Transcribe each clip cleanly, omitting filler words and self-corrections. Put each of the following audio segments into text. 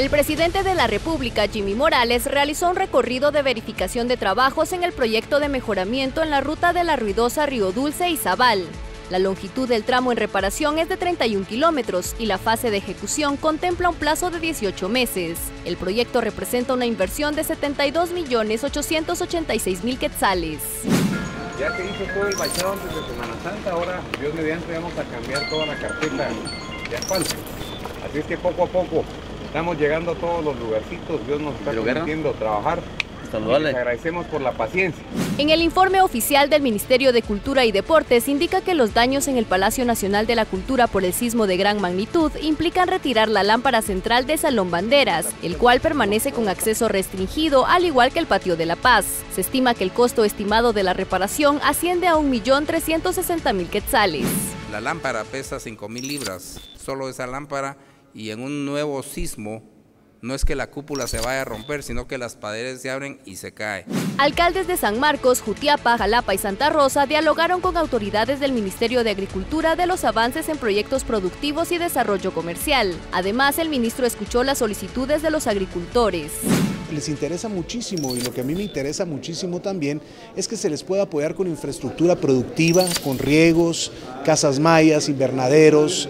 El presidente de la República, Jimmy Morales, realizó un recorrido de verificación de trabajos en el proyecto de mejoramiento en la ruta de la ruidosa Río Dulce y Zabal. La longitud del tramo en reparación es de 31 kilómetros y la fase de ejecución contempla un plazo de 18 meses. El proyecto representa una inversión de 72.886.000 quetzales. Ya que hizo todo el bachado antes de Semana Santa, ahora, Dios mediante, vamos a cambiar toda la carpeta de asfalto. Así es que poco a poco estamos llegando a todos los lugarcitos, Dios nos está permitiendo trabajar. Les agradecemos por la paciencia. En el informe oficial del Ministerio de Cultura y Deportes indica que los daños en el Palacio Nacional de la Cultura por el sismo de gran magnitud implican retirar la lámpara central de Salón Banderas, el cual permanece con acceso restringido, al igual que el Patio de la Paz. Se estima que el costo estimado de la reparación asciende a 1.360.000 quetzales. La lámpara pesa 5.000 libras, solo esa lámpara, y en un nuevo sismo no es que la cúpula se vaya a romper, sino que las paredes se abren y se cae. Alcaldes de San Marcos, Jutiapa, Jalapa y Santa Rosa dialogaron con autoridades del Ministerio de Agricultura de los avances en proyectos productivos y desarrollo comercial. Además, el ministro escuchó las solicitudes de los agricultores. Les interesa muchísimo, y lo que a mí me interesa muchísimo también es que se les pueda apoyar con infraestructura productiva, con riegos, casas mayas, invernaderos,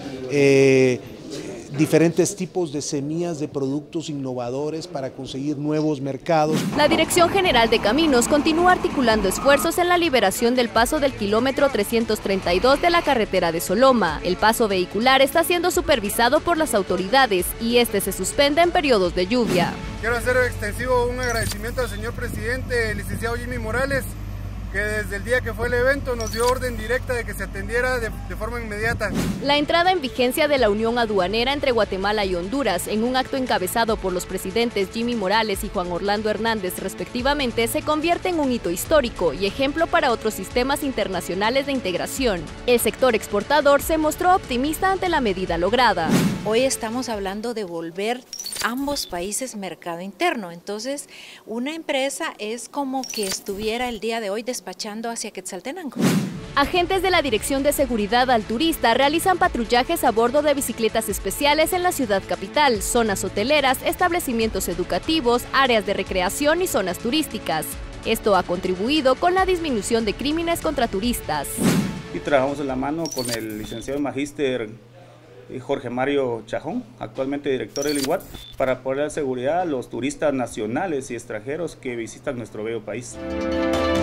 diferentes tipos de semillas de productos innovadores para conseguir nuevos mercados. La Dirección General de Caminos continúa articulando esfuerzos en la liberación del paso del kilómetro 332 de la carretera de Soloma. El paso vehicular está siendo supervisado por las autoridades y este se suspende en periodos de lluvia. Quiero hacer extensivo un agradecimiento al señor presidente, el licenciado Jimmy Morales, que desde el día que fue el evento nos dio orden directa de que se atendiera de forma inmediata. La entrada en vigencia de la unión aduanera entre Guatemala y Honduras, en un acto encabezado por los presidentes Jimmy Morales y Juan Orlando Hernández respectivamente, se convierte en un hito histórico y ejemplo para otros sistemas internacionales de integración. El sector exportador se mostró optimista ante la medida lograda. Hoy estamos hablando de volver ambos países mercado interno, entonces una empresa es como que estuviera el día de hoy despachando hacia Quetzaltenango. Agentes de la Dirección de Seguridad al Turista realizan patrullajes a bordo de bicicletas especiales en la ciudad capital, zonas hoteleras, establecimientos educativos, áreas de recreación y zonas turísticas. Esto ha contribuido con la disminución de crímenes contra turistas. Y trabajamos de la mano con el licenciado magíster Jorge Mario Chajón, actualmente director del INGUAT, para poder dar seguridad a los turistas nacionales y extranjeros que visitan nuestro bello país.